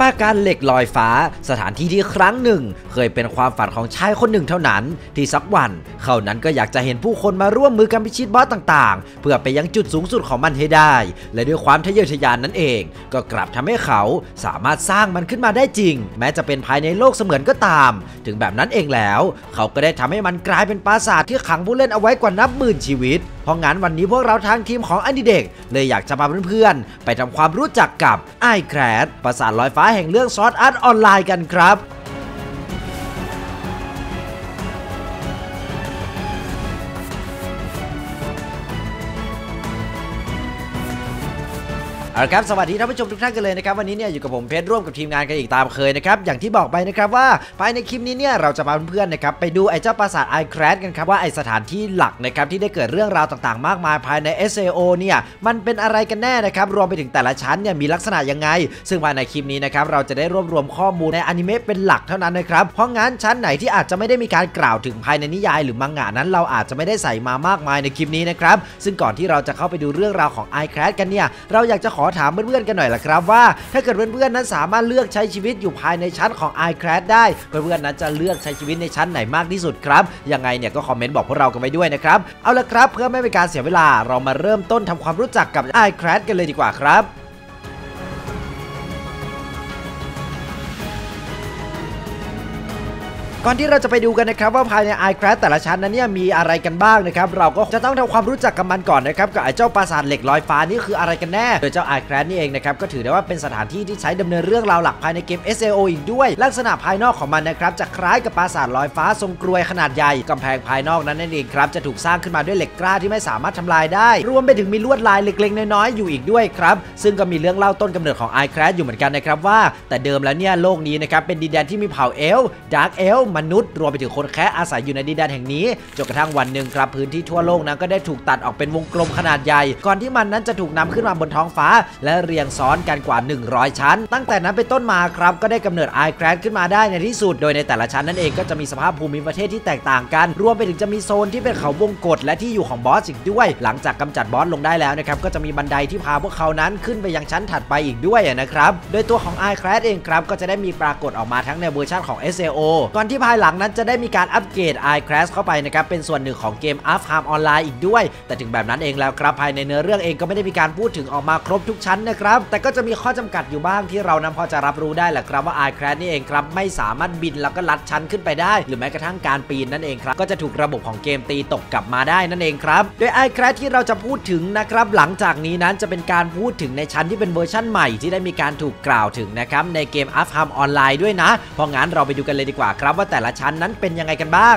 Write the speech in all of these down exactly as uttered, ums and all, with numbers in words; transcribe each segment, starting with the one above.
ปราการเหล็กลอยฟ้าสถานที่ที่ครั้งหนึ่งเคยเป็นความฝันของชายคนหนึ่งเท่านั้นที่สักวันเขานั้นก็อยากจะเห็นผู้คนมาร่วมมือกันพิชิตบอสต่างๆเพื่อไปยังจุดสูงสุดของมันให้ได้และด้วยความทะเยอทะยานนั้นเองก็กลับทำให้เขาสามารถสร้างมันขึ้นมาได้จริงแม้จะเป็นภายในโลกเสมือนก็ตามถึงแบบนั้นเองแล้วเขาก็ได้ทำให้มันกลายเป็นปราสาทที่ขังผู้เล่นเอาไว้กว่านับหมื่นชีวิตเพราะงั้นวันนี้พวกเราทางทีมของอันดิเด็กเลยอยากจะพาเพื่อนๆไปทำความรู้จักกับไอแครดปราสาทลอยฟ้าแห่งเรื่องซอร์ดอาร์ตออนไลน์กันครับเอาละครับสวัสดีท่านผู้ชมทุกท่านกันเลยนะครับวันนี้เนี่ยอยู่กับผมเพชรร่วมกับทีมงานกันอีกตามเคยนะครับอย่างที่บอกไปนะครับว่าภายในคลิปนี้เนี่ยเราจะพาเพื่อนๆนะครับไปดูไอ้เจ้าปราสาทไอแครดกันครับว่าไอ้สถานที่หลักนะครับที่ได้เกิดเรื่องราวต่างๆมากมายภายใน เอส เอ โอ เนี่ยมันเป็นอะไรกันแน่นะครับรวมไปถึงแต่ละชั้นเนี่ยมีลักษณะยังไงซึ่งภายในคลิปนี้นะครับเราจะได้รวบรวมข้อมูลในอนิเมะเป็นหลักเท่านั้นนะครับเพราะงั้นชั้นไหนที่อาจจะไม่ได้มีการกล่าวถึงภายในนิยายหรือมังงะนั้นเราอาจจะไม่ได้ใส่มามากมายในคลิปนี้นะครับซึ่งก่อนที่เราจะเข้าไปดูเรื่องราวของไอแครดกันเนี่ยเราอยากจะขอถามเพื่อนๆกันหน่อยล่ะครับว่าถ้าเกิดเพื่อนๆนั้นสามารถเลือกใช้ชีวิตอยู่ภายในชั้นของไอแครดได้เพื่อนๆนั้นจะเลือกใช้ชีวิตในชั้นไหนมากที่สุดครับยังไงเนี่ยก็คอมเมนต์บอกพวกเรากันไปด้วยนะครับเอาละครับเพื่อไม่เป็นการเสียเวลาเรามาเริ่มต้นทำความรู้จักกับไอแครดกันเลยดีกว่าครับก่อนที่เราจะไปดูกันนะครับว่าภายในไอแครดแต่ละชั้นนั้นเนี่ยมีอะไรกันบ้างนะครับเราก็จะต้องทำความรู้จักกับมันก่อนนะครับกับไอเจ้าปราสาทเหล็กลอยฟ้านี่คืออะไรกันแน่โดยเจ้าไอแครดนี่เองนะครับก็ถือได้ว่าเป็นสถานที่ที่ใช้ดำเนินเรื่องราวหลักภายในเกม เอส เอ โอ อีกด้วยลักษณะภายนอกของมันนะครับจะคล้ายกับปราสาทลอยฟ้าทรงกรวยขนาดใหญ่กำแพงภายนอกนั้นนั่นเองครับจะถูกสร้างขึ้นมาด้วยเหล็กกล้าที่ไม่สามารถทำลายได้รวมไปถึงมีลวดลายเล็กๆน้อยๆอยู่อีกด้วยครับซึ่งก็มีเรื่องเล่าต้นกำเนิดของไอแครดอยู่เหมือนกันนะครับว่าแต่เดิมแล้วเนี่ยโลกนี้นะครับเป็นดินแดนที่มีเผ่าเอลฟ์ดาร์กเอลฟ์มนุษย์รวมไปถึงคนแค่อาศัยอยู่ในดินแดนแห่งนี้จนกระทั่งวันหนึ่งครับพื้นที่ทั่วโลกนั้นก็ได้ถูกตัดออกเป็นวงกลมขนาดใหญ่ก่อนที่มันนั้นจะถูกนำขึ้นมาบนท้องฟ้าและเรียงซ้อนกันกว่าหนึ่งร้อยชั้นตั้งแต่นั้นเป็นต้นมาครับก็ได้กำเนิดไอแครดขึ้นมาได้ในที่สุดโดยในแต่ละชั้นนั้นเองก็จะมีสภาพภูมิประเทศที่แตกต่างกันรวมไปถึงจะมีโซนที่เป็นเขาวงกฏและที่อยู่ของบอสอีกด้วยหลังจากกำจัดบอสลงได้แล้วนะครับก็จะมีบันไดที่พาพวกเขานั้นขึ้นไปยังชั้นถัดไปอีกด้วยนะครับโดยตัวของไอแครดเองครับก็จะได้มีปรากฏออกมาทั้งในเวอร์ชันของ เอส เอ โอ ก่อนที่ภายหลังนั้นจะได้มีการอัปเกรดไอแครดเข้าไปนะครับเป็นส่วนหนึ่งของเกม Arkham ออนไลน์อีกด้วยแต่ถึงแบบนั้นเองแล้วครับภายในเนื้อเรื่องเองก็ไม่ได้มีการพูดถึงออกมาครบทุกชั้นนะครับแต่ก็จะมีข้อจำกัดอยู่บ้างที่เรานั้นพอจะรับรู้ได้แหละครับว่าไอแครดนี่เองครับไม่สามารถบินแล้วก็ลัดชั้นขึ้นไปได้หรือแม้กระทั่งการปีนนั่นเองครับก็จะถูกระบบของเกมตีตกกลับมาได้นั่นเองครับโดยไอแครดที่เราจะพูดถึงนะครับหลังจากนี้นั้นจะเป็นการพูดถึงในชั้นที่เป็นเวอร์ชั่นใหม่ที่ได้มีการถูกกล่าวถึงนะครับในเกม Arkham ออนไลน์ด้วยนะเพราะงั้นเราไปดูกันเลยดีกว่าครับว่าแต่ละชั้นนั้นเป็นยังไงกันบ้าง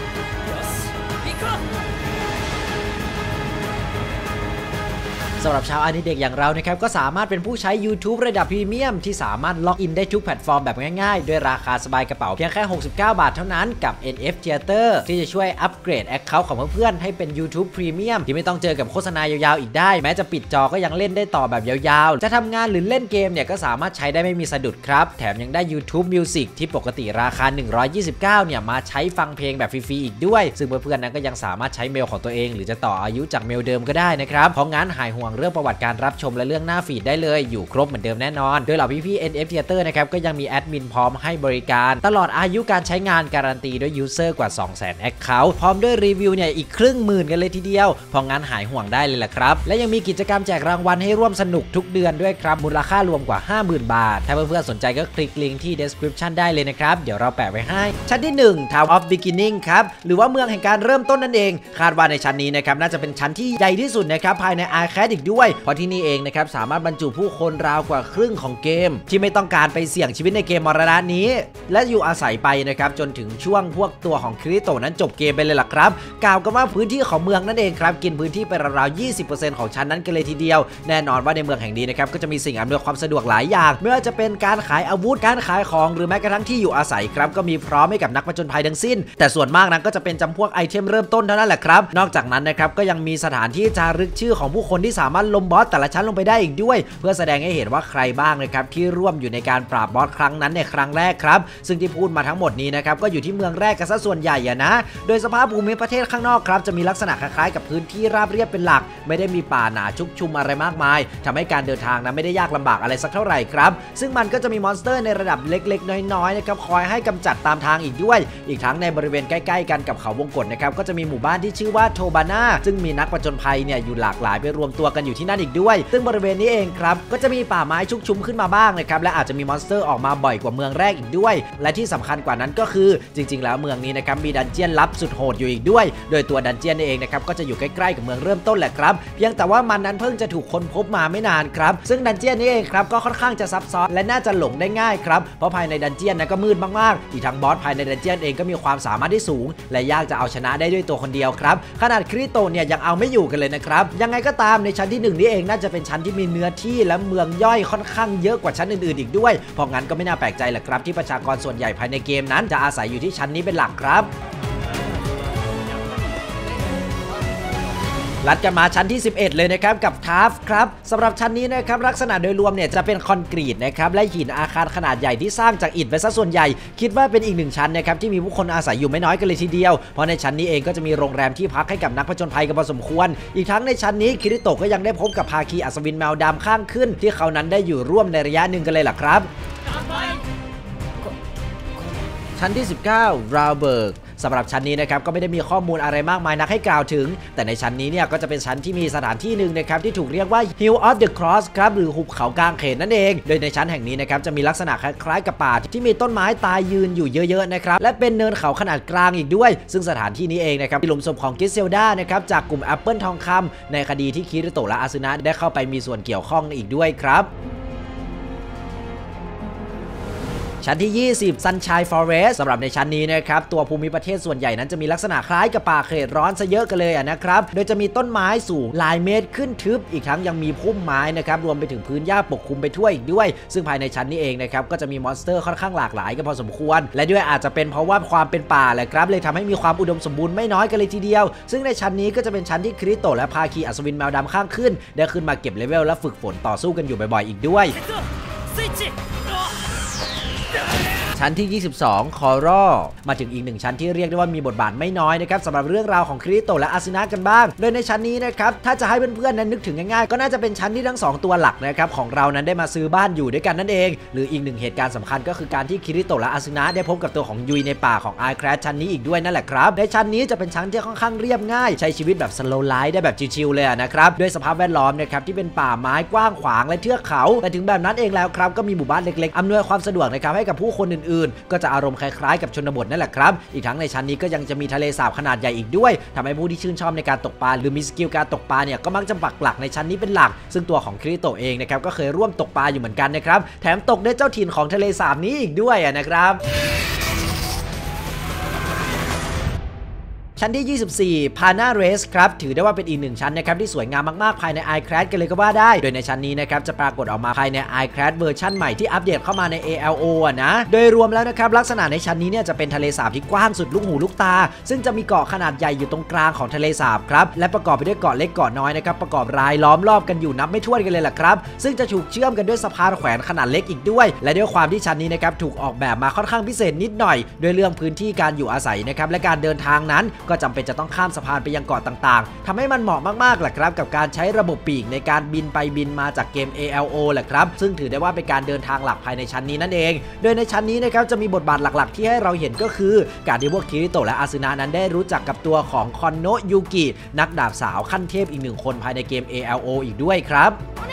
สำหรับชาวอนิเด็กอย่างเรานะครับก็สามารถเป็นผู้ใช้ YouTube ระดับพรีเมียมที่สามารถล็อกอินได้ทุกแพลตฟอร์มแบบง่ายๆด้วยราคาสบายกระเป๋าเพียงแค่หกสิบเก้าบาทเท่านั้นกับ เอ็น เอฟ Theater ที่จะช่วยอัปเกรด Account ของเพื่อนๆให้เป็น YouTube Premium ที่ไม่ต้องเจอกับโฆษณายาวๆอีกได้แม้จะปิดจอก็ยังเล่นได้ต่อแบบยาวๆจะทำงานหรือเล่นเกมเนี่ยก็สามารถใช้ได้ไม่มีสะดุดครับแถมยังได้ YouTube Music ที่ปกติราคาหนึ่งร้อยยี่สิบเก้าเนี่ยมาใช้ฟังเพลงแบบฟรีๆอีกด้วยซึ่งเพื่อนๆนั้นก็ยังสามารถใช้เมลของตัวเองหรือจะต่ออายุจากเมลเดิมก็ได้นะครับเพราะงั้นหายห่วงเรื่องประวัติการรับชมและเรื่องหน้าฟีดได้เลยอยู่ครบเหมือนเดิมแน่นอนโดยเหล่าพี่ๆ เอ็น เอฟ Theater นะครับก็ยังมีแอดมินพร้อมให้บริการตลอดอายุการใช้งานการันตีด้วยยูเซอร์กว่า สองแสน Account พร้อมด้วยรีวิวเนี่ยอีกครึ่งหมื่นกันเลยทีเดียวเพราะงั้นหายห่วงได้เลยล่ะครับและยังมีกิจกรรมแจกรางวัลให้ร่วมสนุกทุกเดือนด้วยครับมูลค่ารวมกว่า ห้าหมื่น บาทถ้าเพื่อนๆสนใจก็คลิกลิงก์ที่ description ได้เลยนะครับเดี๋ยวเราแปะไว้ให้ชั้นที่หนึ่ง Town of Beginning ครับหรือว่าเมืองแห่งการเริ่มต้นนั่นเองคาดว่าในชั้นนี้นะครับน่าจะเป็นชั้นที่ใหญ่ที่สุดนะครับภายใน Arcade อีกด้วยเพราะที่นี่เองนะครับสามารถบรรจุผู้คนราวกว่าครึ่งของเกมที่ไม่ต้องการไปเสี่ยงชีวิตในเกมมรณะนี้และอยู่อาศัยไปนะครับจนถึงช่วงพวกตัวของคริโตนั้นจบเกมไปเลยล่ะครับกล่าวกันว่าพื้นที่ของเมืองนั่นเองครับกินพื้นที่ไปราวๆ ยี่สิบเปอร์เซ็นต์ ของชั้นนั้นกันเลยทีเดียวแน่นอนว่าในเมืองแห่งนี้นะครับก็จะมีสิ่งอำนวยความสะดวกหลายอย่างไม่ว่าจะเป็นการขายอาวุธการขายของหรือแม้กระทั่งที่อยู่อาศัยครับก็มีพร้อมให้กับนักผจญภัยทั้งสิ้นแต่ส่วนมากนั้นก็จะเป็นจำพวกไอเทมเริ่มต้นเท่านั้นแหละครับนอกจากนั้นนะครับก็ยังมีสถานที่จารึกชื่อของผู้คนที่สามารถามารถล้มบอสแต่ละชั้นลงไปได้อีกด้วยเพื่อแสดงให้เห็นว่าใครบ้างนะครับที่ร่วมอยู่ในการปราบบอสครั้งนั้นในครั้งแรกครับซึ่งที่พูดมาทั้งหมดนี้นะครับก็อยู่ที่เมืองแรกกันซะส่วนใหญ่อะนะโดยสภาพภูมิประเทศข้างนอกครับจะมีลักษณะคล้ายๆกับพื้นที่ราบเรียบเป็นหลักไม่ได้มีป่าหนาชุกชุมอะไรมากมายทำให้การเดินทางนั้นไม่ได้ยากลำบากอะไรสักเท่าไหร่ครับซึ่งมันก็จะมีมอนสเตอร์ในระดับเล็กๆน้อยๆนะครับคอยให้กำจัดตามทางอีกด้วยอีกทั้งในบริเวณใกล้ๆกันกับเขาวงกฏนะครับก็จะมีหมู่บ้านที่ชื่อว่าโทบาน่าซึ่งมีนักผจญภัยเนี่ยอยู่หลากหลายไปรวมตัวกันอยู่ที่นั่นอีกด้วยซึ่งบริเวณนี้เองครับก็จะมีป่าไม้ชุกชุมขึ้นมาบ้างนะครับและอาจจะมีมอนสเตอร์ออกมาบ่อยกว่าเมืองแรกอีกด้วยและที่สำคัญกว่านั้นก็คือจริงๆแล้วเมืองนี้นะครับมีดันเจียนลับสุดโหดอยู่อีกด้วยโดยตัวดันเจียนเองนะครับก็จะอยู่ใกล้ๆกับเมืองเริ่มต้นแหละครับเพียงแต่ว่ามันนั้นเพิ่งจะถูกค้นพบมาไม่นานครับซึ่งดันเจียนนี้เองครับก็ค่อนข้างจะซับซ้อนและน่าจะหลงได้ง่ายครับเพราะภายในดันเจียนนั้นก็มืดมากๆอีกทั้งบอสภายในดันเจียนเองก็มีความสามารถที่สูงและยากจะเอาชนะได้ด้วยตัวคนเดียวครับขนาดคริโตเนี่ยยังเอาไม่อยู่กันเลยนะครับยังไงก็ตามในชั้นที่หนึ่งนี้เองน่าจะเป็นชั้นที่มีเนื้อที่และเมืองย่อยค่อนข้างเยอะกว่าชั้นอื่นๆอีกด้วยเพราะงั้นก็ไม่น่าแปลกใจแหละครับที่ประชากรส่วนใหญ่ภายในเกมนั้นจะอาศัยอยู่ที่ชั้นนี้เป็นหลักครับลัดกันมาชั้นที่สิบเอ็ดเลยนะครับกับทาร์ฟครับสำหรับชั้นนี้นะครับลักษณะโดยรวมเนี่ยจะเป็นคอนกรีตนะครับและหินอาคารขนาดใหญ่ที่สร้างจากอิฐไปซะส่วนใหญ่คิดว่าเป็นอีกหนึ่งชั้นนะครับที่มีผู้คนอาศัยอยู่ไม่น้อยกันเลยทีเดียวเพราะในชั้นนี้เองก็จะมีโรงแรมที่พักให้กับนักผจญภัยกันพอสมควรอีกทั้งในชั้นนี้คิริโตะก็ยังได้พบกับภาคีอัศวินแมวดำข้างขึ้นที่เขานั้นได้อยู่ร่วมในระยะหนึ่งกันเลยล่ะครับชั้นที่สิบเก้าราเบิร์กสำหรับชั้นนี้นะครับก็ไม่ได้มีข้อมูลอะไรมากมายนักให้กล่าวถึงแต่ในชั้นนี้เนี่ยก็จะเป็นชั้นที่มีสถานที่หนึ่งนะครับที่ถูกเรียกว่า Hill of the Cross ครับหรือหุบเขากางเขนนั่นเองโดยในชั้นแห่งนี้นะครับจะมีลักษณะคล้ายๆกับป่าที่มีต้นไม้ตายยืนอยู่เยอะๆนะครับและเป็นเนินเขาขนาดกลางอีกด้วยซึ่งสถานที่นี้เองนะครับมีหลุมศพของกิสเซลดานะครับจากกลุ่มแอปเปิลทองคำในคดีที่คิริโตะและอาซึนะได้เข้าไปมีส่วนเกี่ยวข้องอีกด้วยครับชั้นที่ยี่สิบ Sunshine Forest สำหรับในชั้นนี้นะครับตัวภูมิประเทศส่วนใหญ่นั้นจะมีลักษณะคล้ายกับป่าเขตร้อนซะเยอะกันเลยนะครับโดยจะมีต้นไม้สูงหลายเมตรขึ้นทึบอีกทั้งยังมีพุ่มไม้นะครับรวมไปถึงพื้นหญ้าปกคลุมไปทั่วอีกด้วยซึ่งภายในชั้นนี้เองนะครับก็จะมีมอนสเตอร์ค่อนข้างหลากหลายกันพอสมควรและด้วยอาจจะเป็นเพราะว่าความเป็นป่าแหละครับเลยทำให้มีความอุดมสมบูรณ์ไม่น้อยกันเลยทีเดียวซึ่งในชั้นนี้ก็จะเป็นชั้นที่คริโตะและภาคีอัศวินแมวดำข้างขึ้นได้ขึ้นมาเก็บเลเวลและฝึกฝนต่อสู้กันอยู่บ่อยๆอีกด้วยชั้นที่ยี่สิบสองคอรัลมาถึงอีกหนึ่งชั้นที่เรียกได้ว่ามีบทบาทไม่น้อยนะครับสำหรับเรื่องราวของคริโตะและอาซึนะกันบ้างโดยในชั้นนี้นะครับถ้าจะให้เพื่อนๆนั้นนึกถึงง่ายๆก็น่าจะเป็นชั้นที่ทั้งสองตัวหลักนะครับของเรานั้นได้มาซื้อบ้านอยู่ด้วยกันนั่นเองหรืออีกหนึ่งเหตุการณ์สำคัญก็คือการที่คริโตะและอาซึนะได้พบกับตัวของยุยในป่าของไอแครชชั้นนี้อีกด้วยนั่นแหละครับในชั้นนี้จะเป็นชั้นที่ค่อนข้างเรียบง่ายใช้ชีวิตแบบสโลว์ไลฟ์ได้แบบชิลๆเลยนะครับด้วยสภาพแวดล้อมนะครับที่เป็นป่าไม้กว้างขวางและเทือกเขาแต่ถึงแบบนั้นเองแล้วครับก็มีหมู่บ้านเล็กๆอำนวยความสะดวกนะครับให้กับผู้คนอื่นๆก็จะอารมณ์คล้ายๆกับชนบทนั่นแหละครับอีกทั้งในชั้นนี้ก็ยังจะมีทะเลสาบขนาดใหญ่อีกด้วยทำให้ผู้ที่ชื่นชอบในการตกปลาหรือมีสกิลการตกปลาเนี่ยก็มักจะปักหลักในชั้นนี้เป็นหลักซึ่งตัวของคริโตะเองนะครับก็เคยร่วมตกปลาอยู่เหมือนกันนะครับแถมตกได้เจ้าถิ่นของทะเลสาบนี้อีกด้วยนะครับ ชั้นที่ยี่สิบสี่ Pana Race ครับถือได้ว่าเป็นอีกหนึ่งชั้นนะครับที่สวยงามมากๆภายใน iCrash กันเลยก็ว่าได้โดยในชั้นนี้นะครับจะปรากฏออกมาภายใน iCrash เวอร์ชันใหม่ที่อัปเดตเข้ามาใน เอ แอล โอ อ่ะนะโดยรวมแล้วนะครับลักษณะในชั้นนี้เนี่ยจะเป็นทะเลสาบที่กว้างสุดลูกหูลูกตาซึ่งจะมีเกาะขนาดใหญ่อยู่ตรงกลางของทะเลสาบครับและประกอบไปด้วยเกาะเล็กเกาะน้อยนะครับประกอบรายล้อมรอบกันอยู่นับไม่ถ้วนกันเลยล่ะครับซึ่งจะถูกเชื่อมกันด้วยสะพานแขวนขนาดเล็กอีกด้วยและด้วยความที่ชั้นนี้นะครับถูกออกแบบมาค่อนข้างพิเศษนิดหน่อยโดยเรื่องพื้นที่การอยู่อาศัยนะครับและการเดินทางนั้นก็จำเป็นจะต้องข้ามสะพานไปยังเกาะต่างๆทำให้มันเหมาะมากๆแหละครับกับการใช้ระบบปีกในการบินไปบินมาจากเกม เอ แอล โอ แหละครับซึ่งถือได้ว่าเป็นการเดินทางหลักภายในชั้นนี้นั่นเองโดยในชั้นนี้นะครับจะมีบทบาทหลักๆที่ให้เราเห็นก็คือการที่พวกคิริโตะและอาซึนะนั้นได้รู้จักกับตัวของคอนโนะยูกินักดาบสาวขั้นเทพอีกหนึ่งคนภายในเกม เอ แอล โอ อีกด้วยครับ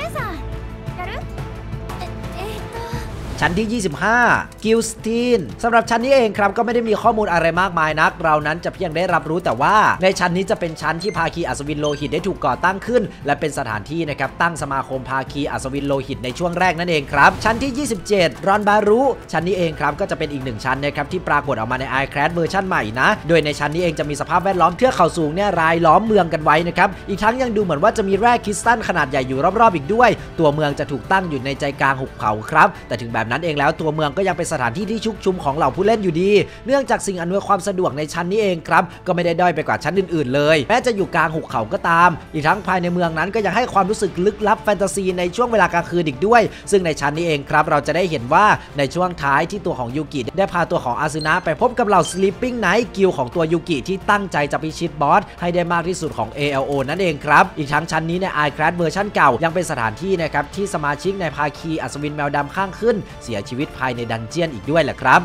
ชั้นที่ยี่สิบห้า กิลสตีนสำหรับชั้นนี้เองครับก็ไม่ได้มีข้อมูลอะไรมากมายนักเรานั้นจะเพียงได้รับรู้แต่ว่าในชั้นนี้จะเป็นชั้นที่ภาคีอัศวินโลหิตได้ถูกก่อตั้งขึ้นและเป็นสถานที่นะครับตั้งสมาคมภาคีอัศวินโลหิตในช่วงแรกนั่นเองครับชั้นที่ยี่สิบเจ็ด รอนบารุชั้นนี้เองครับก็จะเป็นอีกหนึ่งชั้นนะครับที่ปรากฏออกมาใน iCrash เวอร์ชันใหม่นะโดยในชั้นนี้เองจะมีสภาพแวดล้อมเทือกเขาสูงเนี่ยรายล้อมเมืองกันไว้นะครับอีกทั้งยังดูเหมือนว่าจะมีแร่คริสตัลขนาดใหญ่อยู่รอบๆอีกด้วยตัวเมืองจะถูกตั้งอยู่ในใจกลางหุบเขาครับแต่ถึงแบบนั้นเองแล้วตัวเมืองก็ยังเป็นสถานที่ที่ชุกชุมของเหล่าผู้เล่นอยู่ดีเนื่องจากสิ่งอำนวยความสะดวกในชั้นนี้เองครับก็ไม่ได้ด้อยไปกว่าชั้นอื่นๆเลยแม้จะอยู่กลางหุบเขาก็ตามอีกทั้งภายในเมืองนั้นก็ยังให้ความรู้สึกลึกลับแฟนตาซีในช่วงเวลากลางคืนอีกด้วยซึ่งในชั้นนี้เองครับเราจะได้เห็นว่าในช่วงท้ายที่ตัวของยูกิได้พาตัวของอาซึนะไปพบกับเหล่า Sleeping Night กิลของตัวยูกิที่ตั้งใจจะพิชิตบอสให้ได้มากที่สุดของ เอ แอล โอ นั่นเองครับอีกทั้งชั้นนี้ใน iCraft เวอร์ชันเก่ายังเป็นสถานที่นะครับที่สมาชิกในภาคีอัศวินแมวดำข้างขึ้นเสียชีวิตภายในดันเจียนอีกด้วยแหละครับ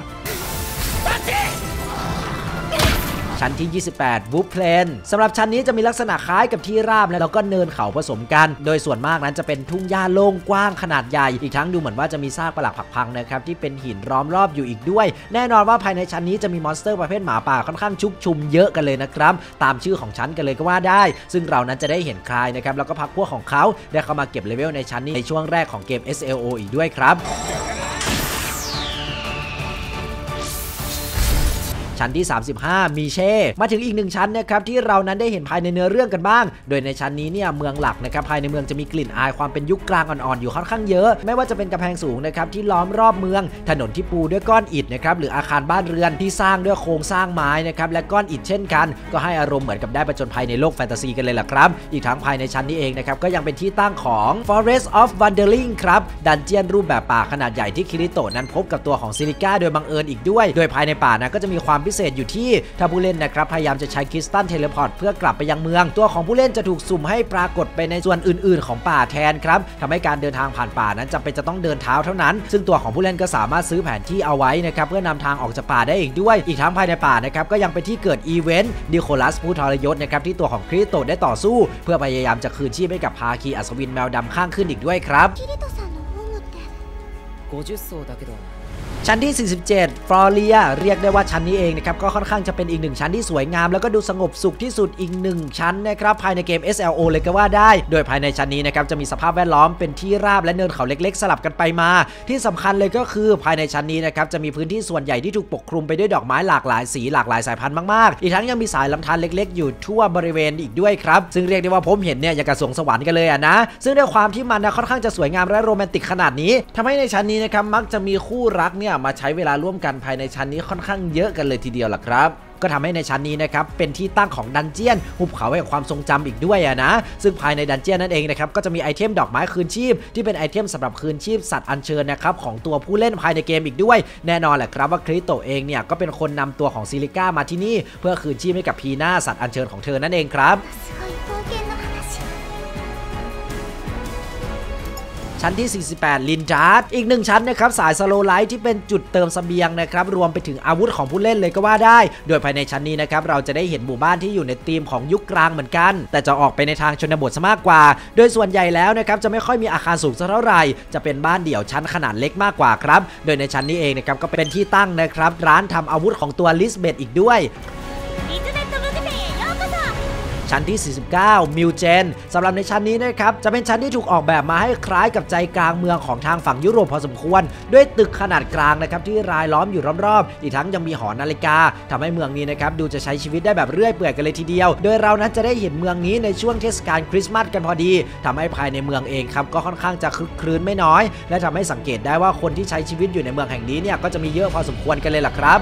ชั้นที่ยี่สิบแปด วูฟเพลนสำหรับชั้นนี้จะมีลักษณะคล้ายกับที่ราบแล้วก็เนินเขาผสมกันโดยส่วนมากนั้นจะเป็นทุ่งหญ้าโล่งกว้างขนาดใหญ่อีกทั้งดูเหมือนว่าจะมีซากปรักผักพังนะครับที่เป็นหินล้อมรอบอยู่อีกด้วยแน่นอนว่าภายในชั้นนี้จะมีมอนสเตอร์ประเภทหมาป่าค่อนข้างชุกชุมเยอะกันเลยนะครับตามชื่อของชั้นกันเลยก็ว่าได้ซึ่งเรานั้นจะได้เห็นใครนะครับแล้วก็พรรคพวกของเขาได้เข้ามาเก็บเลเวลในชั้นนี้ในช่วงแรกของเกม เอส แอล โอ อีกด้วยครับชั้นที่สามสิบห้ามีเช่มาถึงอีกหนึ่งชั้นนะครับที่เรานั้นได้เห็นภายในเนื้อเรื่องกันบ้างโดยในชั้นนี้เนี่ยเมืองหลักนะครับภายในเมืองจะมีกลิ่นอายความเป็นยุคกลางอ่อนๆอยู่ค่อนข้างเยอะไม่ว่าจะเป็นกำแพงสูงนะครับที่ล้อมรอบเมืองถนนที่ปูด้วยก้อนอิฐนะครับหรืออาคารบ้านเรือนที่สร้างด้วยโครงสร้างไม้นะครับและก้อนอิฐเช่นกันก็ให้อารมณ์เหมือนกับได้ผจญภัยในโลกแฟนตาซีกันเลยล่ะครับอีกทั้งภายในชั้นนี้เองนะครับก็ยังเป็นที่ตั้งของ Forest of Wandering ครับดันเจียนรูปแบบป่าขนาดใหญ่ที่คิริโตะนั้นพบกับตัวของซิลิก้าโดยบังเอิญอีกด้วยโดยภายในป่านะก็จะมีความพิเศษอยู่ที่ถ้าผู้เล่นนะครับพยายามจะใช้คริสตัลเทเลพอร์ตเพื่อกลับไปยังเมืองตัวของผู้เล่นจะถูกสุ่มให้ปรากฏไปในส่วนอื่นๆของป่าแทนครับทำให้การเดินทางผ่านป่านั้นจำเป็นจะต้องเดินเท้าเท่านั้นซึ่งตัวของผู้เล่นก็สามารถซื้อแผนที่เอาไว้นะครับเพื่อนำทางออกจากป่าได้อีกด้วยอีกทั้งภายในป่านะครับก็ยังเป็นที่เกิดอีเวนต์ดิโคลัสผู้ทรยศนะครับที่ตัวของคริสโตได้ต่อสู้เพื่อพยายามจะคืนชีพให้กับภาคีอัศวินแมวดำข้างขึ้นอีกด้วยครับชั้นที่สี่สิบเจ็ดฟลอเรียเรียกได้ว่าชั้นนี้เองนะครับก็ค่อนข้างจะเป็นอีกหนึ่งชั้นที่สวยงามแล้วก็ดูสงบสุขที่สุดอีกหนึ่งชั้นนะครับภายในเกม เอส แอล โอ เลยก็ว่าได้โดยภายในชั้นนี้นะครับจะมีสภาพแวดล้อมเป็นที่ราบและเนินเขาเล็กๆสลับกันไปมาที่สำคัญเลยก็คือภายในชั้นนี้นะครับจะมีพื้นที่ส่วนใหญ่ที่ถูกปกคลุมไปด้วยดอกไม้หลากหลายสีหลากหลายสายพันธุ์มากๆอีกทั้งยังมีสายลำธารเล็กๆอยู่ทั่วบริเวณอีกด้วยครับซึ่งเรียกได้ว่าผมเห็นเนี่ยอย่างกับสวงสวรรค์กันเลยอ่ะนะซึ่งด้วยความที่มันค่อนข้างจะสวยงามและโรแมนติกขนาดนี้ทำให้ในชั้นนี้นะครับมักจะมีคู่รักเนี่ยมาใช้เวลาร่วมกันภายในชั้นนี้ค่อนข้างเยอะกันเลยทีเดียวล่ะครับก็ทำให้ในชั้นนี้นะครับเป็นที่ตั้งของดันเจียนหุบเขาแห่งความทรงจำอีกด้วยอะนะซึ่งภายในดันเจียนนั่นเองนะครับก็จะมีไอเทมดอกไม้คืนชีพที่เป็นไอเทมสำหรับคืนชีพสัตว์อัญเชิญนะครับของตัวผู้เล่นภายในเกมอีกด้วยแน่นอนแหละครับว่าคริโตะเองเนี่ยก็เป็นคนนำตัวของซิลิก้ามาที่นี่เพื่อคืนชีพให้กับพีน่าสัตว์อัญเชิญของเธอนั่นเองครับชั้นที่สี่สิบแปดลินจาร์ดอีกหนึ่งชั้นนะครับสายสโลไลท์ที่เป็นจุดเติมเสบียงนะครับรวมไปถึงอาวุธของผู้เล่นเลยก็ว่าได้โดยภายในชั้นนี้นะครับเราจะได้เห็นหมู่บ้านที่อยู่ในธีมของยุคกลางเหมือนกันแต่จะออกไปในทางชนบทซะมากกว่าโดยส่วนใหญ่แล้วนะครับจะไม่ค่อยมีอาคารสูงสักเท่าไหร่จะเป็นบ้านเดี่ยวชั้นขนาดเล็กมากกว่าครับโดยในชั้นนี้เองนะครับก็เป็นที่ตั้งนะครับร้านทำอาวุธของตัวลิสเบธอีกด้วยชั้นที่สี่สิบเก้ามิวเจนสำหรับในชั้นนี้นะครับจะเป็นชั้นที่ถูกออกแบบมาให้คล้ายกับใจกลางเมืองของทางฝั่งยุโรปพอสมควรด้วยตึกขนาดกลางนะครับที่รายล้อมอยู่รอบๆอีกทั้งยังมีหอนาฬิกาทำให้เมืองนี้นะครับดูจะใช้ชีวิตได้แบบเรื่อยเปื่อยกันเลยทีเดียวโดยเรานั้นจะได้เห็นเมืองนี้ในช่วงเทศกาลคริสต์มาสกันพอดีทำให้ภายในเมืองเองครับก็ค่อนข้างจะคลึกครื้นไม่น้อยและทำให้สังเกตได้ว่าคนที่ใช้ชีวิตอยู่ในเมืองแห่งนี้เนี่ยก็จะมีเยอะพอสมควรกันเลยล่ะครับ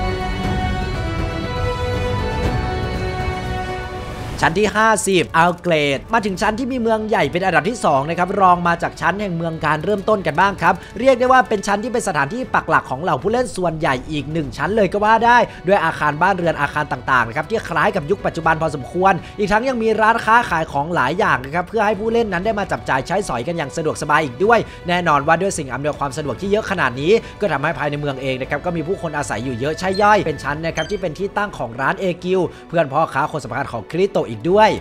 ชั้นที่ห้าสิบอัลเกรดมาถึงชั้นที่มีเมืองใหญ่เป็นอันดับที่สองนะครับรองมาจากชั้นแห่งเมืองการเริ่มต้นกันบ้างครับเรียกได้ว่าเป็นชั้นที่เป็นสถานที่ปักหลักของเหล่าผู้เล่นส่วนใหญ่อีกหนึ่งชั้นเลยก็ว่าได้ด้วยอาคารบ้านเรือนอาคารต่างๆนะครับที่คล้ายกับยุคปัจจุบันพอสมควรอีกทั้งยังมีร้านค้าขายของหลายอย่างนะครับเพื่อให้ผู้เล่นนั้นได้มาจับจ่ายใช้สอยกันอย่างสะดวกสบายอีกด้วยแน่นอนว่าด้วยสิ่งอำนวยความสะดวกที่เยอะขนาดนี้ก็ทำให้ภายในเมืองเองนะครับก็มีผู้คนอาศัยอยู่เยอะใช่ย่อยเป็นชั้นนะครับที่เป็นที่ตั้งของร้านเอกิลเพื่อนพ่อค้าคนสำคัญของคริโตะอีกด้วย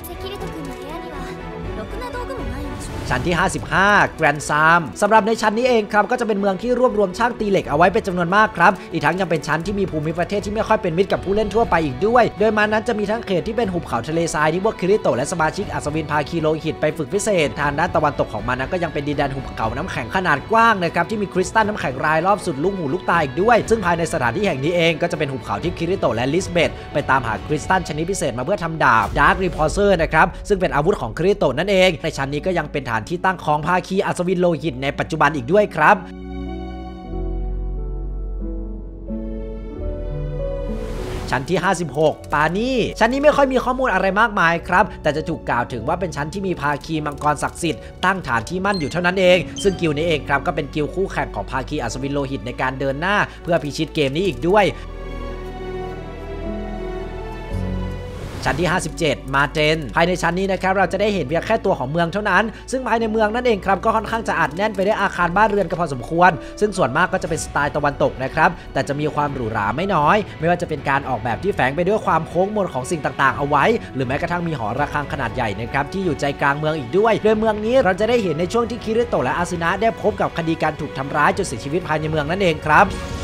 ชั้นที่ห้าสิบห้าแกรนซามสำหรับในชั้นนี้เองครับก็จะเป็นเมืองที่รวบรวมช่างตีเหล็กเอาไว้เป็นจำนวนมากครับอีกทั้งยังเป็นชั้นที่มีภูมิประเทศที่ไม่ค่อยเป็นมิตรกับผู้เล่นทั่วไปอีกด้วยโดยมันนั้นจะมีทั้งเขตที่เป็นหุบเขาทะเลทรายที่พวกคริโตะและสมาชิกอัศวินพาคีโลหิตไปฝึกพิเศษทางด้านตะวันตกของมันนั้นก็ยังเป็นดินแดนหุบเขาน้ำแข็งขนาดกว้างนะครับที่มีคริสตัลน้ำแข็งรายรอบสุดลูกหูลูกตาอีกด้วยซึ่งภายในสถานที่แห่งนี้เองก็จะเป็นหุบเขาที่คริโตะและลิสเบธไปตามหาคริสตัลชนิดพิเศษมาเพื่อทำดาบดาร์กรีพอร์เซอร์นะครับซึ่งเป็นอาวุธของคริโตะนั่นเองในชั้นนี้ก็ยังเป็นฐานที่ตั้งของภาคีอัศวินโลหิตในปัจจุบันอีกด้วยครับชั้นที่ห้าสิบหกปานี่ชั้นนี้ไม่ค่อยมีข้อมูลอะไรมากมายครับแต่จะถูกกล่าวถึงว่าเป็นชั้นที่มีภาคีมังกรศักดิ์สิทธิ์ตั้งฐานที่มั่นอยู่เท่านั้นเองซึ่งกิลนี้เองครับก็เป็นกิลคู่แข่งของภาคีอัศวินโลหิตในการเดินหน้าเพื่อพิชิตเกมนี้อีกด้วยชั้นที่ห้าสิบเจ็ดมาเทนภายในชั้นนี้นะครับเราจะได้เห็นเพียงแค่ตัวของเมืองเท่านั้นซึ่งภายในเมืองนั่นเองครับก็ค่อนข้างจะอัดแน่นไปด้วยอาคารบ้านเรือนก็พอสมควรซึ่งส่วนมากก็จะเป็นสไตล์ตะวันตกนะครับแต่จะมีความหรูหราไม่น้อยไม่ว่าจะเป็นการออกแบบที่แฝงไปด้วยความโค้งมนของสิ่งต่างๆเอาไว้หรือแม้กระทั่งมีหอระฆังขนาดใหญ่นะครับที่อยู่ใจกลางเมืองอีกด้วยโดยเมืองนี้เราจะได้เห็นในช่วงที่คิริโตะและอาซึนะได้พบกับคดีการถูกทำร้ายจนเสียชีวิตภายในเมืองนั่นเองครับ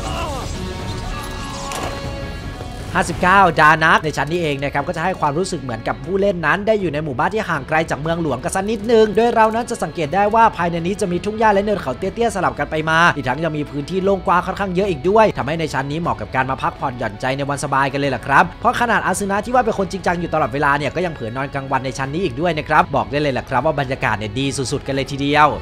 ห้าสิบเก้าดานักในชั้นนี้เองนะครับก็จะให้ความรู้สึกเหมือนกับผู้เล่นนั้นได้อยู่ในหมู่บ้านที่ห่างไกลจากเมืองหลวงกันสักนิดนึงโดยเรานั้นจะสังเกตได้ว่าภายในนี้จะมีทุ่งหญ้าและเนินเขาเตี้ยๆสลับกันไปมาอีกทั้งยังมีพื้นที่โล่งกว้างค่อนข้างเยอะอีกด้วยทำให้ในชั้นนี้เหมาะกับการมาพักผ่อนหย่อนใจในวันสบายกันเลยล่ะครับเพราะขนาดอาซึนะที่ว่าเป็นคนจริงจังอยู่ตลอดเวลาเนี่ยก็ยังเผลอนอนกลางวันในชั้นนี้อีกด้วยนะครับบอกได้เลยล่ะครับว่าบรรยากาศเนี่ยดีสุดๆกันเลยทีเดียว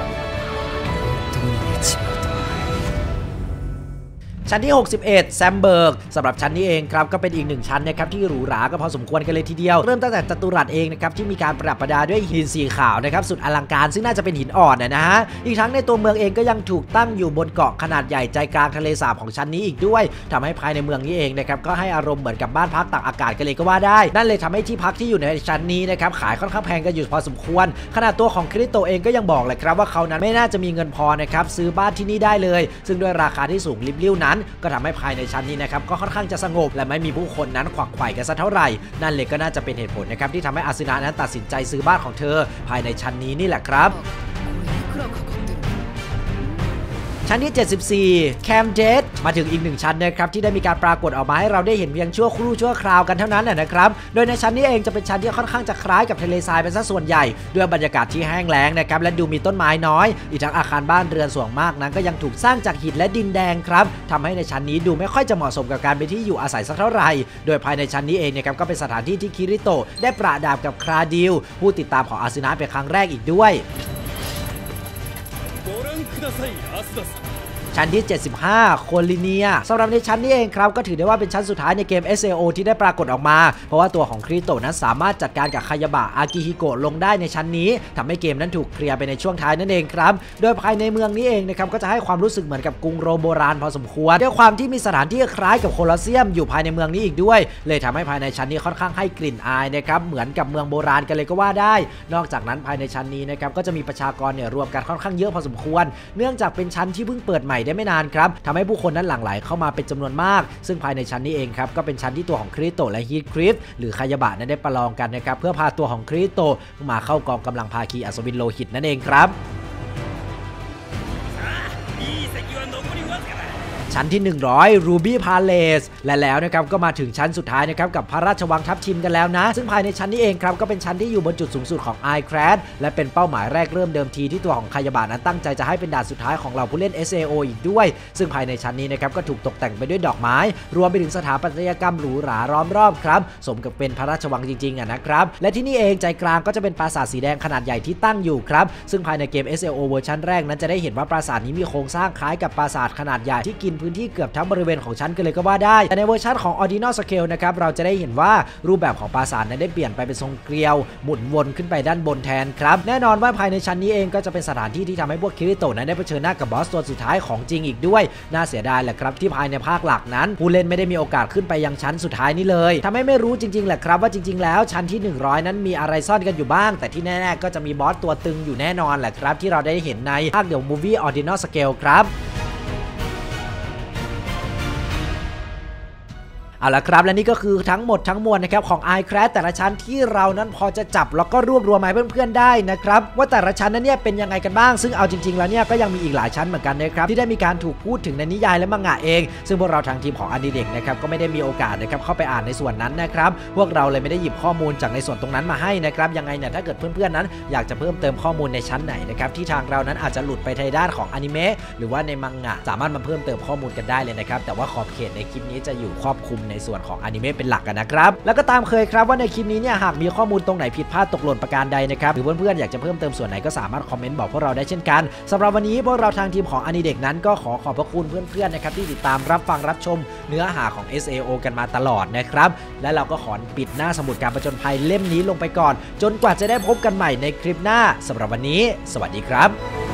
ชั้นที่หกสิบเอ็ดแซมเบิร์กสำหรับชั้นนี้เองครับก็เป็นอีกหนึ่งชั้นนะครับที่หรูหราก็พอสมควรกันเลยทีเดียวเริ่มตั้งแต่จัตุรัสเองนะครับที่มีการประดับประดาด้วยหินสีขาวนะครับสุดอลังการซึ่งน่าจะเป็นหินอ่อนนะฮะอีกทั้งในตัวเมืองเองก็ยังถูกตั้งอยู่บนเกาะขนาดใหญ่ใจกลางทะเลสาบของชั้นนี้อีกด้วยทำให้ภายในเมืองนี้เองนะครับก็ให้อารมณ์เหมือนกับบ้านพักตากอากาศกันเลยก็ว่าได้นั่นเลยทำให้ที่พักที่อยู่ในชั้นนี้นะครับขายค่อนข้างแพงกันอยู่พอสมควรขนาดตัวของคริโตเองก็ยังบอกเลยครับว่าเขานั้นไม่น่าจะมีเงินพอนะครับซื้อบ้านที่นี่ได้เลยซึ่งด้วยราคาที่สูงริบลิ่วนั้นก็ทำให้ภายในชั้นนี้นะครับก็ค่อนข้างจะสงบและไม่มีผู้คนนั้นขวักไขว่กันสักเท่าไหร่นั่นเลยก็น่าจะเป็นเหตุผลนะครับที่ทำให้อาซึนะนั้นตัดสินใจซื้อบ้านของเธอภายในชั้นนี้นี่แหละครับชั้นที่เจ็ดสิบสี่แคมเดดมาถึงอีกหนึ่งชั้นนะครับที่ได้มีการปรากฏออกมาให้เราได้เห็นเพียงชั่วครู่ชั่วคราวกันเท่านั้นนะครับโดยในชั้นนี้เองจะเป็นชั้นที่ค่อนข้างจะคล้ายกับทะเลทรายเป็นซะส่วนใหญ่ด้วยบรรยากาศที่แห้งแล้งนะครับและดูมีต้นไม้น้อยอีกทั้งอาคารบ้านเรือนส่วนมากนั้นก็ยังถูกสร้างจากหินและดินแดงครับทำให้ในชั้นนี้ดูไม่ค่อยจะเหมาะสมกับการเป็นที่อยู่อาศัยสักเท่าไหร่โดยภายในชั้นนี้เองนะครับก็เป็นสถานที่ที่คิริโตะได้ประดาบกับคราดิลผู้ติดตามของอาซึนะเป็นครั้งแรกอีกด้วยชั้นที่เจ็ดสิบห้าโคลิเนียสำหรับในชั้นนี้เองครับก็ถือได้ว่าเป็นชั้นสุดท้ายในเกม เอส เอ โอ ที่ได้ปรากฏออกมาเพราะว่าตัวของคริโตะนั้นสามารถจัดการกับคายาบะอากิฮิโกะลงได้ในชั้นนี้ทำให้เกมนั้นถูกเคลียร์ไปในช่วงท้ายนั่นเองครับโดยภายในเมืองนี้เองนะครับก็จะให้ความรู้สึกเหมือนกับกรุงโรมโบราณพอสมควรด้วยความที่มีสถานที่คล้ายกับโคลอสเซียมอยู่ภายในเมืองนี้อีกด้วยเลยทำให้ภายในชั้นนี้ค่อนข้างให้กลิ่นอายนะครับเหมือนกับเมืองโบราณกันเลยก็ว่าได้นอกจากนั้นภายในชั้นนี้นะครับก็จะมีประชากรเนี่ยรวมกันค่อนข้างเยอะพอสมควรเนื่องจากเป็นชั้นที่เพิ่งเปิดใหม่ได้ไม่นานครับทำให้ผู้คนนั้นหลั่งไหลเข้ามาเป็นจำนวนมากซึ่งภายในชั้นนี้เองครับก็เป็นชั้นที่ตัวของคริโตะและฮีทคริฟหรือคายาบะนั้นได้ประลองกันนะครับเพื่อพาตัวของคริโตะมาเข้ากองกำลังภาคีอัศวินโลหิตนั่นเองครับชั้นที่หนึ่งร้อย Ruby Palace และแล้วนะครับก็มาถึงชั้นสุดท้ายนะครับกับพระราชวังทับทิมกันแล้วนะซึ่งภายในชั้นนี้เองครับก็เป็นชั้นที่อยู่บนจุดสูงสุดของ Aincrad และเป็นเป้าหมายแรกเริ่มเดิมทีที่ตัวของคายาบะนั้นตั้งใจจะให้เป็นด่านสุดท้ายของเราผู้เล่น เอส เอ โอ อีกด้วยซึ่งภายในชั้นนี้นะครับก็ถูกตกแต่งไปด้วยดอกไม้รวมไปถึงสถาปัตยกรรมหรูหราล้อมรอบครับสมกับเป็นพระราชวังจริงๆอ่ะนะครับและที่นี่เองใจกลางก็จะเป็นปราสาทสีแดงขนาดใหญ่ที่ตั้งอยู่ครับซึ่งภายในเกม เอส เอ โอ เวอร์ชันแรกนั้นจะได้เห็นว่าปราสาทนี้มีโครงสร้างคล้ายกับปราสาทขนาดใหญ่ที่กินพื้นที่เกือบทั้งบริเวณของชั้นกันเลยก็ว่าได้แต่ในเวอร์ชันของ Ordinal Scale นะครับเราจะได้เห็นว่ารูปแบบของปราสาทนั้นได้เปลี่ยนไปเป็นทรงเกลียวหมุนวนขึ้นไปด้านบนแทนครับแน่นอนว่าภายในชั้นนี้เองก็จะเป็นสถานที่ที่ทำให้พวกคิริโตะนั้นได้เผชิญหน้ากับบอสตัวสุดท้ายของจริงอีกด้วยน่าเสียดายแหละครับที่ภายในภาคหลักนั้นผู้เล่นไม่ได้มีโอกาสขึ้นไปยังชั้นสุดท้ายนี้เลยทำให้ไม่รู้จริงๆแหละครับว่าจริงๆแล้วชั้นที่หนึ่งร้อยนั้นมีอะไรซ่อนกันอยู่บ้างแต่ที่แน่ๆก็จะมีบอสตัวตึงอยู่แน่นอนแหละครับที่เราได้เห็นในภาคเดี่ยว Movie Ordinal Scale ครับเอาละครับและนี่ก็คือทั้งหมดทั้งมวลนะครับของ Aincrad แต่ละชั้นที่เรานั้นพอจะจับแล้วก็รวบรวมมาให้เพื่อนๆได้นะครับว่าแต่ละชั้นนั้นเนี่ยเป็นยังไงกันบ้างซึ่งเอาจริงๆแล้วเนี่ยก็ยังมีอีกหลายชั้นเหมือนกันนะครับที่ได้มีการถูกพูดถึงในนิยายและมังงะเองซึ่งพวกเราทางทีมของอดิเด็กนะครับก็ไม่ได้มีโอกาสนะครับเข้าไปอ่านในส่วนนั้นนะครับพวกเราเลยไม่ได้หยิบข้อมูลจากในส่วนตรงนั้นมาให้นะครับยังไงเนี่ยถ้าเกิดเพื่อนๆนั้นอยากจะเพิ่มเติมข้อมูลในชั้นไหนนะครับที่ทางเรานั้นอาจจะหลุดไปในด้านของอนิเมะหรือว่าในมังงะสามารถมาเพิ่มเติมข้อมูลกันได้เลยนะครับแต่ว่าขอบเขตในคลิปนี้จะอยู่ครอบคลุมในส่วนของอนิเมะเป็นหลักกันนะครับแล้วก็ตามเคยครับว่าในคลิปนี้เนี่ยหากมีข้อมูลตรงไหนผิดพลาดตกหล่นประการใดนะครับหรือเพื่อนๆอยากจะเพิ่มเติมส่วนไหนก็สามารถคอมเมนต์บอกพวกเราได้เช่นกันสำหรับวันนี้พวกเราทางทีมของอนิเด็กนั้นก็ขอขอบพระคุณเพื่อนๆนะครับที่ติดตามรับฟังรับชมเนื้อหาของ เอส เอ โอ กันมาตลอดนะครับและเราก็ขอปิดหน้าสมุดการผจญภัยเล่มนี้ลงไปก่อนจนกว่าจะได้พบกันใหม่ในคลิปหน้าสำหรับวันนี้สวัสดีครับ